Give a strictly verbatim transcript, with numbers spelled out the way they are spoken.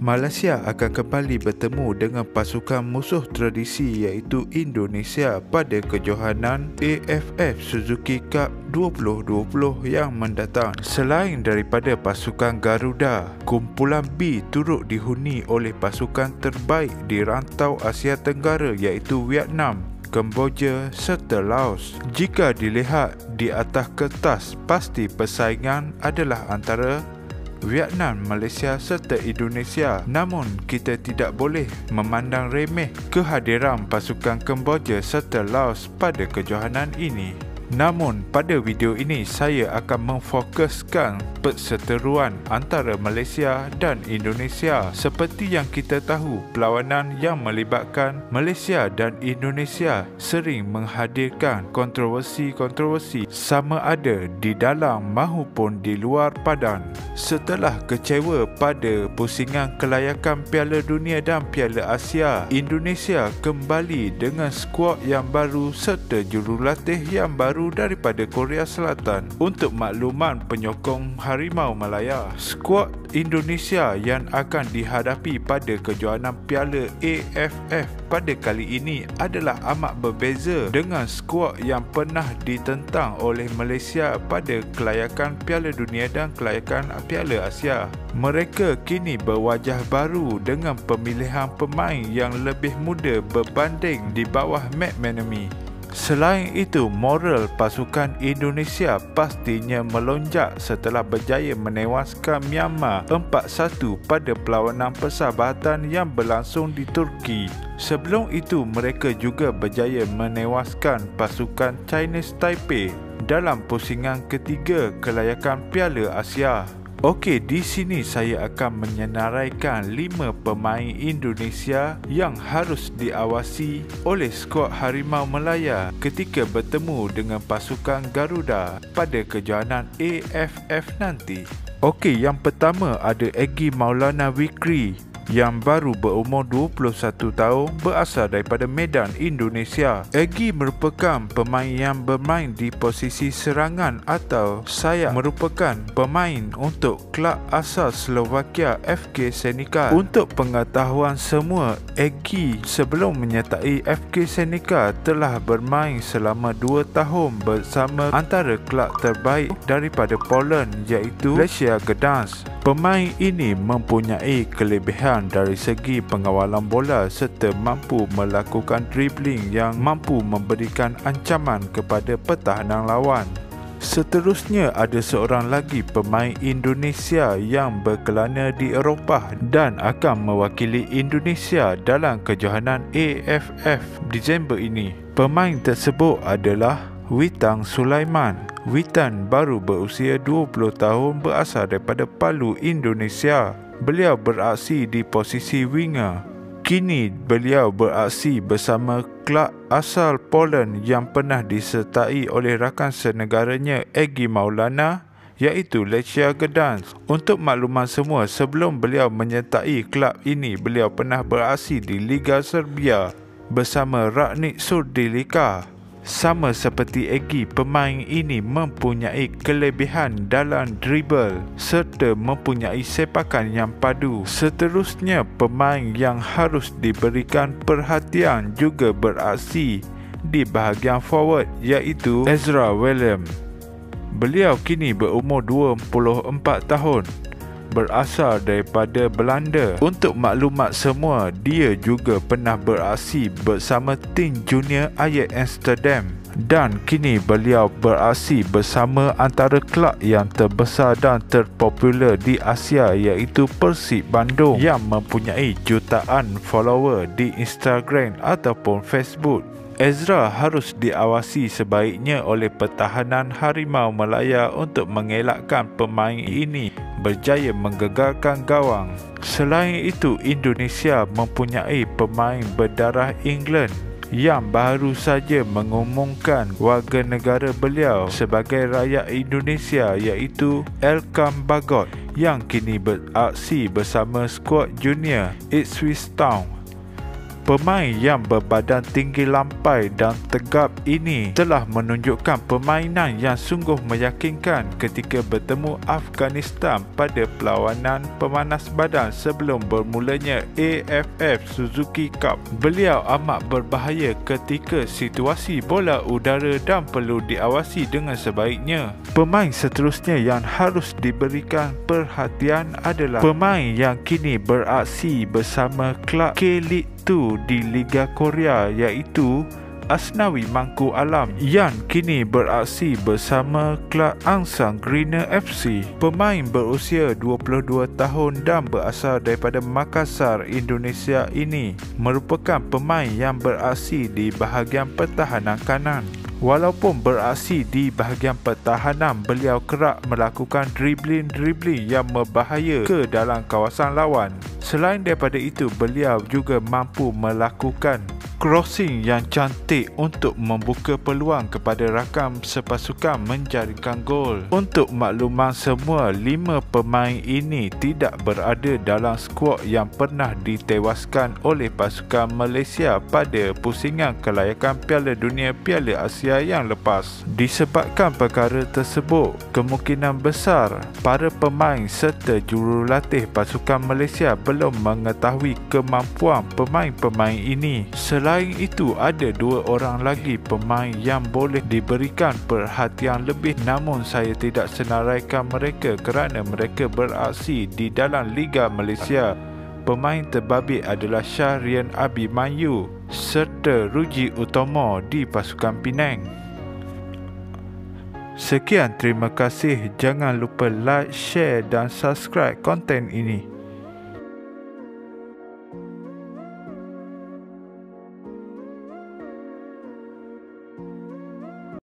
Malaysia akan kembali bertemu dengan pasukan musuh tradisi iaitu Indonesia pada kejohanan A F F Suzuki Cup dua ribu dua puluh yang mendatang. Selain daripada pasukan Garuda, kumpulan B turut dihuni oleh pasukan terbaik di rantau Asia Tenggara iaitu Vietnam, Kemboja serta Laos. Jika dilihat di atas kertas, pasti persaingan adalah antara Vietnam, Malaysia serta Indonesia. Namun kita tidak boleh memandang remeh kehadiran pasukan Kemboja serta Laos pada kejohanan ini. Namun pada video ini saya akan memfokuskan perseteruan antara Malaysia dan Indonesia. Seperti yang kita tahu, perlawanan yang melibatkan Malaysia dan Indonesia sering menghadirkan kontroversi-kontroversi sama ada di dalam maupun di luar padan. Setelah kecewa pada pusingan kelayakan Piala Dunia dan Piala Asia, Indonesia kembali dengan skuad yang baru serta jurulatih yang baru daripada Korea Selatan. Untuk makluman penyokong Harimau Malaya, skuad Indonesia yang akan dihadapi pada kejohanan Piala A F F pada kali ini adalah amat berbeza dengan skuad yang pernah ditentang oleh Malaysia pada kelayakan Piala Dunia dan kelayakan Piala Asia. Mereka kini berwajah baru dengan pemilihan pemain yang lebih muda berbanding di bawah McManamy. Selain itu, moral pasukan Indonesia pastinya melonjak setelah berjaya menewaskan Myanmar empat satu pada perlawanan persahabatan yang berlangsung di Turki. Sebelum itu, mereka juga berjaya menewaskan pasukan Chinese Taipei dalam pusingan ketiga kelayakan Piala Asia. Okey, di sini saya akan menyenaraikan lima pemain Indonesia yang harus diawasi oleh skuad Harimau Malaya ketika bertemu dengan pasukan Garuda pada kejohanan A F F nanti. Okey, yang pertama ada Egy Maulana Fikri yang baru berumur dua puluh satu tahun, berasal daripada Medan, Indonesia. Egy merupakan pemain yang bermain di posisi serangan atau sayap, merupakan pemain untuk kelab asal Slovakia F K Senica. Untuk pengetahuan semua, Egy sebelum menyertai F K Senica telah bermain selama dua tahun bersama antara kelab terbaik daripada Poland iaitu Lechia Gdansk. Pemain ini mempunyai kelebihan dari segi pengawalan bola serta mampu melakukan dribbling yang mampu memberikan ancaman kepada pertahanan lawan. Seterusnya ada seorang lagi pemain Indonesia yang berkelana di Eropah dan akan mewakili Indonesia dalam kejohanan A F F Disember ini. Pemain tersebut adalah Witan Sulaiman. Witan baru berusia dua puluh tahun, berasal daripada Palu, Indonesia. Beliau beraksi di posisi winger. Kini beliau beraksi bersama kelab asal Poland yang pernah disertai oleh rakan senegaranya Egy Maulana iaitu Lechia Gdansk. Untuk makluman semua, sebelum beliau menyertai kelab ini, beliau pernah beraksi di Liga Serbia bersama Radnik Surdilika. Sama seperti Egy, pemain ini mempunyai kelebihan dalam dribble serta mempunyai sepakan yang padu. Seterusnya, pemain yang harus diberikan perhatian juga beraksi di bahagian forward iaitu Ezra William. Beliau kini berumur dua puluh empat tahun, berasal daripada Belanda. Untuk maklumat semua, dia juga pernah beraksi bersama tim junior Ajax Amsterdam dan kini beliau beraksi bersama antara kelab yang terbesar dan terpopular di Asia iaitu Persib Bandung yang mempunyai jutaan follower di Instagram ataupun Facebook. Ezra harus diawasi sebaiknya oleh pertahanan Harimau Malaya untuk mengelakkan pemain ini berjaya menggegarkan gawang. Selain itu, Indonesia mempunyai pemain berdarah England yang baru saja mengumumkan warga negara beliau sebagai rakyat Indonesia iaitu Elkam Bagot yang kini beraksi bersama skuad junior Ipswich Town. Pemain yang berbadan tinggi lampai dan tegap ini telah menunjukkan permainan yang sungguh meyakinkan ketika bertemu Afghanistan pada perlawanan pemanas badan sebelum bermulanya A F F Suzuki Cup. Beliau amat berbahaya ketika situasi bola udara dan perlu diawasi dengan sebaiknya. Pemain seterusnya yang harus diberikan perhatian adalah pemain yang kini beraksi bersama klub K-League dua di Liga Korea, iaitu Asnawi Mangku Alam yang kini beraksi bersama klub Angsang Greener F C. Pemain berusia dua puluh dua tahun dan berasal daripada Makassar, Indonesia ini merupakan pemain yang beraksi di bahagian pertahanan kanan. Walaupun beraksi di bahagian pertahanan, beliau kerap melakukan dribbling-dribbling yang berbahaya ke dalam kawasan lawan. Selain daripada itu, beliau juga mampu melakukan crossing yang cantik untuk membuka peluang kepada rakam sepasukan menjaringkan gol. Untuk makluman semua, lima pemain ini tidak berada dalam skuad yang pernah ditewaskan oleh pasukan Malaysia pada pusingan kelayakan Piala Dunia Piala Asia yang lepas. Disebabkan perkara tersebut, kemungkinan besar para pemain serta jurulatih pasukan Malaysia belum mengetahui kemampuan pemain-pemain ini. Selain itu, ada dua orang lagi pemain yang boleh diberikan perhatian lebih, namun saya tidak senaraikan mereka kerana mereka beraksi di dalam Liga Malaysia. Pemain terbabit adalah Syahrian Abimanyu serta Ruji Utomo di pasukan Penang. Sekian, terima kasih. Jangan lupa like, share dan subscribe konten ini.